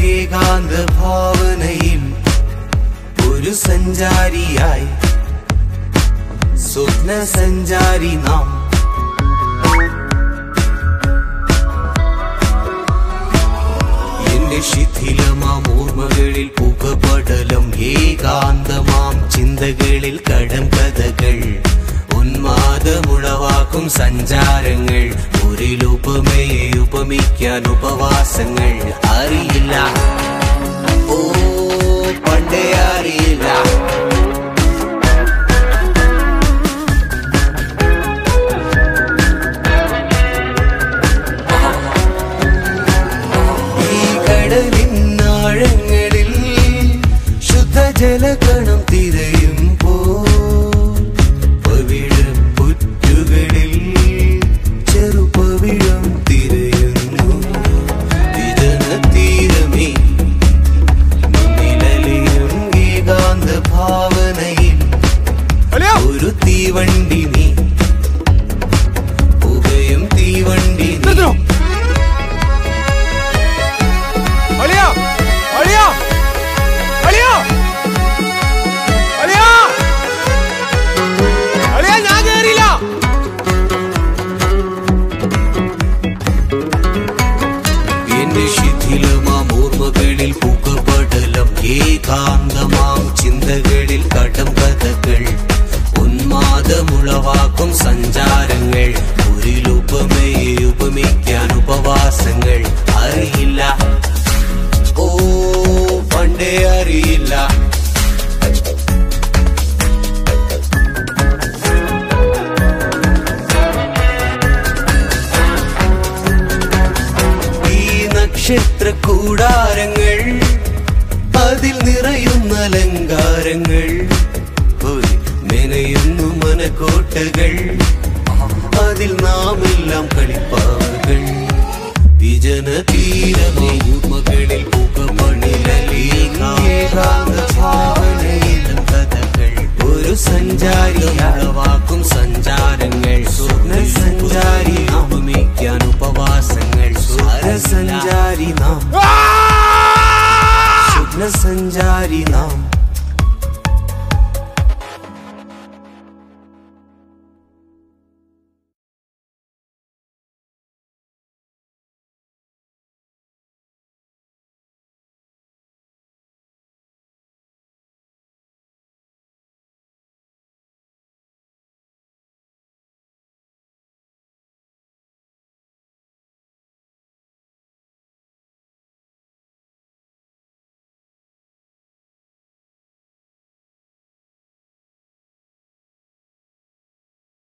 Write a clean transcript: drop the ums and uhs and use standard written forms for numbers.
ഏകാന്ത ഭാവനയിൽ ഒരു സഞ്ചാരിയായി സ്വപ്ന സഞ്ചാരി നാം എന്റെ ശിഥിലമാം ഓർമ്മകളിൽ പുകപടലം ഏകാന്തമാം ചിന്തകളിൽ കടം കഥകൾ ഉന്മാദമുളവാക്കും സഞ്ചാരങ്ങൾ ഒരിലുപമയെ ഉപമിക്കാൻ ഉപവാസങ്ങൾ അറിയില്ല ഓ പണ്ടേ അറിയില്ല ഈ കടലിനാഴങ്ങളിൽ ശുദ്ധജലകണം തിരയുമ്പോ ഒരു തീവണ്ടി നീ പുകയും തീവണ്ടി എന്റെ ശിഥിലമാം ഓർമ്മകളിൽ പുകപടലം ഏകാന്തമാം ചിന്തകളിൽ കടം കഥകൾ ഉന്മാദമുളവാക്കും സഞ്ചാരങ്ങൾ ഒരിലുപമയെ ഉപമിക്കാൻ ഉപവാസങ്ങൾ അറിയില്ല ഓ പണ്ടേ അറിയില്ല ഈ നക്ഷത്ര കൂടാരങ്ങൾ അതിൽ നിറയുന്ന അലങ്കാരങ്ങൾ മെനയുന്നു മനക്കോട്ടകൾ അതിൽ നാമെല്ലാം കളിപ്പാവുകൾ വിജന തീരമേ ഓർമ്മകളിൽ പുകമണിലും കഥകൾ ഒരു സഞ്ചാരിയാവാക്കും സഞ്ചാരങ്ങൾ സ്വപ്ന സഞ്ചാരി ഉപമിക്കാൻ ഉപവാസങ്ങൾ സ്വരസഞ്ചാരി നാം സ്വപ്ന സഞ്ചാരി നാം